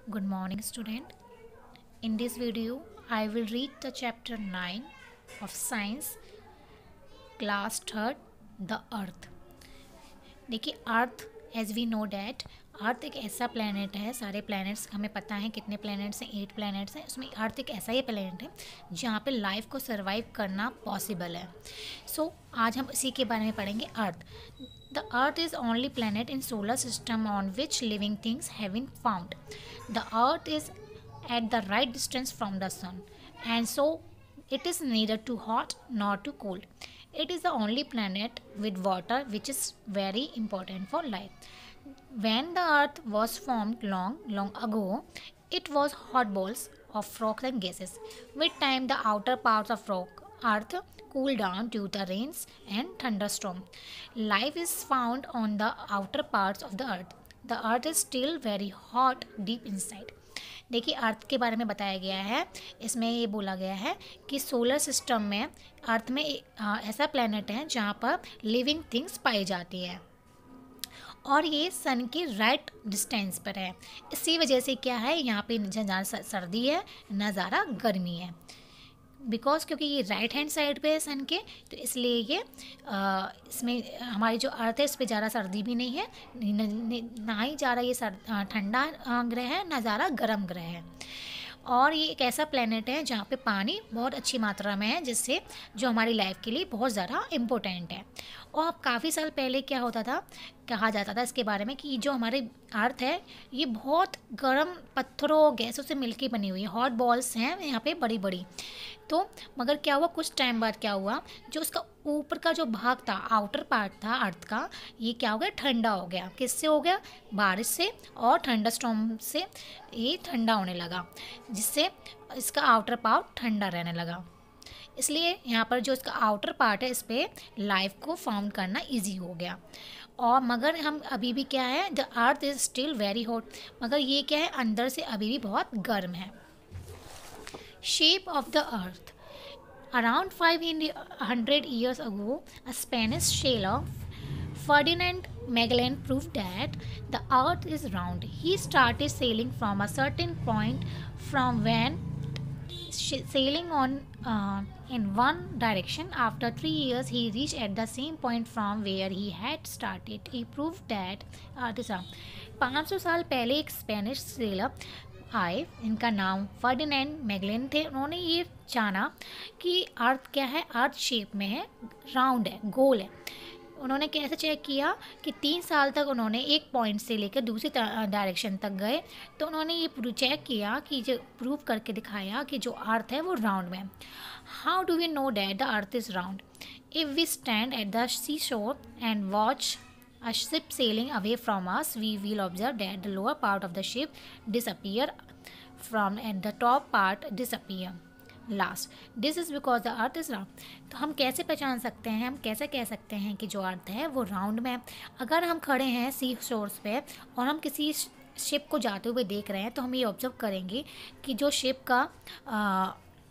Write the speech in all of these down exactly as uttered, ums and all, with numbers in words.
Good morning, student. In this video, I will read the chapter nine of Science, class third, the Earth. देखिए, earth as we know that earth एक ऐसा planet है, सारे planets हमें पता है कितने प्लैनेट्स हैं, एट प्लैनेट्स हैं, उसमें अर्थ एक ऐसा ही प्लैनेट है जहाँ पे लाइफ को सर्वाइव करना पॉसिबल है. सो so, आज हम इसी के बारे में पढ़ेंगे. Earth the earth is only planet in solar system on which living things have been found. The earth is at the right distance from the sun, and so it is neither too hot nor too cold. It is the only planet with water, which is very important for life. When the earth was formed long long ago, it was hot balls of rocks and gases. With time, the outer parts of rock earth cool down due to rains and thunderstorm. Life is found on the outer parts of the earth. The earth is still very hot deep inside. देखिए, अर्थ के बारे में बताया गया है. इसमें ये बोला गया है कि सोलर सिस्टम में अर्थ में आ, ऐसा प्लैनेट है जहाँ पर लिविंग थिंग्स पाई जाती हैं और ये सन के राइट डिस्टेंस पर है. इसी वजह से क्या है, यहाँ पे न ज़्यादा सर्दी है न ज़्यादा गर्मी है. बिकॉज क्योंकि ये राइट हैंड साइड पे है सन के, तो इसलिए ये आ, इसमें हमारी जो अर्थ है इस पर ज़्यादा सर्दी भी नहीं है, न, न, ना ही ज़्यादा ये सर ठंडा ग्रह है, ना ज़्यादा गर्म ग्रह है. और ये एक ऐसा प्लेनेट है जहाँ पे पानी बहुत अच्छी मात्रा में है, जिससे जो हमारी लाइफ के लिए बहुत ज़्यादा इम्पोर्टेंट है. और काफ़ी साल पहले क्या होता था, कहा जाता था इसके बारे में कि जो हमारे अर्थ है ये बहुत गर्म पत्थरों गैसों से मिलके बनी हुई है. हॉट बॉल्स हैं यहाँ पे बड़ी बड़ी. तो मगर क्या हुआ, कुछ टाइम बाद क्या हुआ, जो उसका ऊपर का जो भाग था, आउटर पार्ट था अर्थ का, ये क्या हो गया, ठंडा हो गया. किससे हो गया, बारिश से और थंडर स्टॉर्म से ये ठंडा होने लगा, जिससे इसका आउटर पार्ट ठंडा रहने लगा. इसलिए यहाँ पर जो इसका आउटर पार्ट है, इस पर लाइफ को फाउंड करना इजी हो गया. और मगर हम अभी भी क्या है, the earth is still very hot, मगर ये क्या है, अंदर से अभी भी बहुत गर्म है. Shape of the Earth. Around five hundred years ago, a Spanish sailor, Ferdinand Magellan, proved that the Earth is round. He started sailing from a certain point from when sailing on uh, in one direction. After three years, he reached at the same point from where he had started. He proved that Earth is round. पाँच सौ साल पहले एक Spanish seller आए, इनका नाम Ferdinand Magellan थे. उन्होंने ये जाना कि अर्थ क्या है, अर्थ शेप में है, राउंड है, गोल है. उन्होंने कैसे चेक किया कि तीन साल तक उन्होंने एक पॉइंट से लेकर दूसरी डायरेक्शन तक गए, तो उन्होंने ये चेक किया कि जो प्रूव करके दिखाया कि जो अर्थ है वो राउंड में है. How do we know that the earth is round? If we stand at the sea shore and watch a ship sailing away from us, we will observe that the lower part of the ship disappear from and the top part disappear last. This is because the earth is round. तो हम कैसे पहचान सकते हैं, हम कैसे कह सकते हैं कि जो अर्थ है वो राउंड में है? अगर हम खड़े हैं सी शोर्स पे और हम किसी शिप को जाते हुए देख रहे हैं, तो हम ये ऑब्जर्व करेंगे कि जो शिप का आ,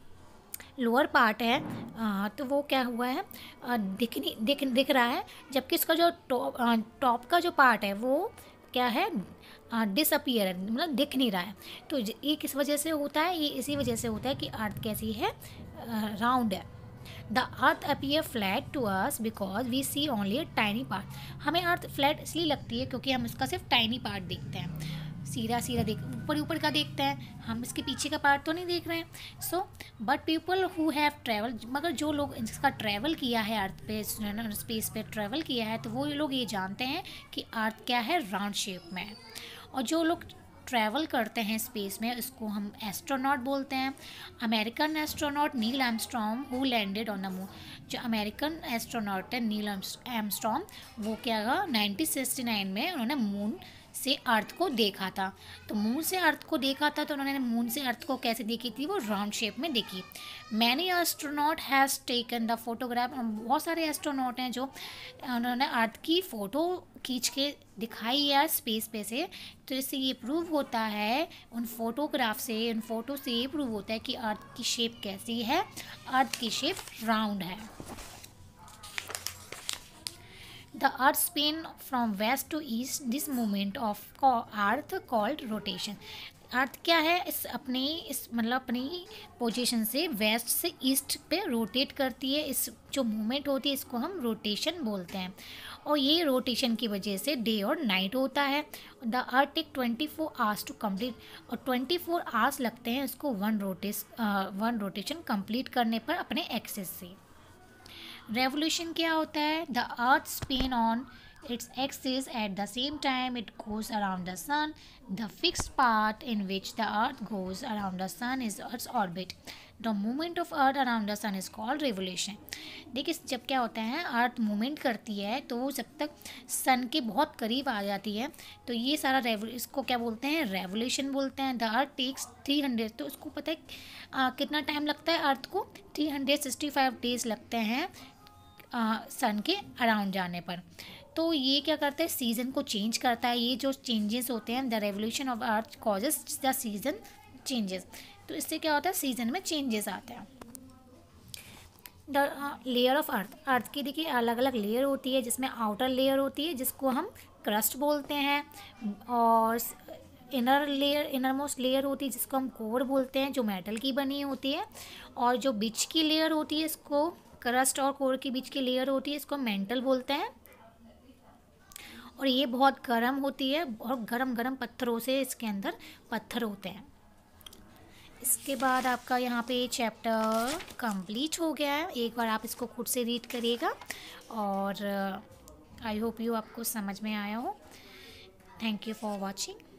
लोअर पार्ट है, आ, तो वो क्या हुआ है, आ, दिख नहीं दिख दिख रहा है, जबकि इसका जो टॉप टॉप का जो पार्ट है वो क्या है, डिसअपियर है, मतलब दिख नहीं रहा है. तो ये किस वजह से होता है, ये इसी वजह से होता है कि अर्थ कैसी है, राउंड है. The earth appear flat to us because we see only a tiny part. हमें अर्थ फ्लैट इसलिए लगती है क्योंकि हम इसका सिर्फ टाइनी पार्ट देखते हैं, सीधा सीधा देख ऊपर ऊपर का देखते हैं, हम इसके पीछे का पार्ट तो नहीं देख रहे हैं. So but people who have travel, मगर जो लोग इसका ट्रैवल किया है, अर्थ पे स्पेस पे ट्रैवल किया है, तो वो लोग ये जानते हैं कि अर्थ क्या है, राउंड शेप में है. और जो लोग ट्रैवल करते हैं स्पेस में, इसको हम एस्ट्रोनॉट बोलते हैं. American astronaut Neil Armstrong who landed on the moon. जो अमेरिकन एस्ट्रोनॉट है नील आर्मस्ट्रॉन्ग, वो क्या हुआ, नाइनटीन सिक्सटी नाइन में उन्होंने मून से अर्थ को देखा था. तो मून से अर्थ को देखा था, तो उन्होंने मून से अर्थ को कैसे देखी थी, वो राउंड शेप में देखी. Many astronaut has taken the photograph. बहुत सारे एस्ट्रोनॉट हैं जो उन्होंने अर्थ की फ़ोटो खींच के दिखाई है स्पेस पे से. तो इससे ये प्रूव होता है, उन फोटोग्राफ से, उन फोटो से ये प्रूव होता है कि अर्थ की शेप कैसी है, अर्थ की शेप राउंड है. The earth spin from west to east. This movement of co- earth called rotation. Earth क्या है, इस अपनी इस मतलब अपनी पोजीशन से वेस्ट से ईस्ट पे रोटेट करती है। इस जो मूवमेंट होती है इसको हम रोटेशन बोलते हैं, और ये रोटेशन की वजह से डे और नाइट होता है। The earth take twenty four hours to complete, और ट्वेंटी फोर आवर्स लगते हैं इसको one rotes one rotation complete करने पर अपने एक्सिस से। रेवोल्यूशन क्या होता है, the earth spin on its axis at the same time it goes around the sun. The fixed part in which the earth goes around the sun is earth's orbit. The movement of earth around the sun is called revolution. देखिए जब क्या होता है, earth movement करती है तो वो जब तक सन के बहुत करीब आ जाती है तो ये सारा रेवो इसको क्या बोलते हैं, रेवोल्यूशन बोलते हैं। The earth takes three hundred, तो उसको पता है आ, कितना टाइम लगता है अर्थ को, three hundred sixty five days लगते हैं सन के अराउंड जाने पर। तो ये क्या करता है, सीज़न को चेंज करता है। ये जो चेंजेस होते हैं, the revolution of earth causes the season changes, तो इससे क्या होता है, सीज़न में चेंजेस आते हैं। The layer of earth, earth की देखिए अलग अलग लेयर होती है, जिसमें आउटर लेयर होती है जिसको हम क्रस्ट बोलते हैं, और inner layer inner most layer होती है जिसको हम कोर बोलते हैं, जो मेटल की बनी होती है, और जो बीच की लेयर होती है इसको, क्रस्ट और कोर के बीच की लेयर होती है इसको मेंटल बोलते हैं, और ये बहुत गर्म होती है, बहुत गरम गरम पत्थरों से इसके अंदर पत्थर होते हैं। इसके बाद आपका यहाँ पे चैप्टर कंप्लीट हो गया है। एक बार आप इसको खुद से रीड करिएगा, और आई होप यू आपको समझ में आया हो। Thank you for watching.